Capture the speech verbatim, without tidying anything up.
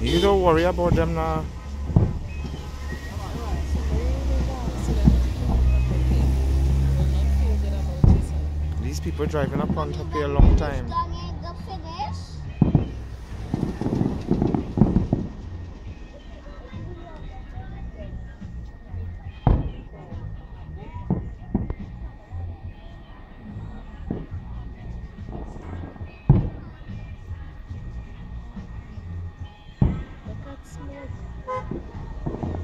You don't worry about them now. These people driving up on top here a long time. Look at smoke.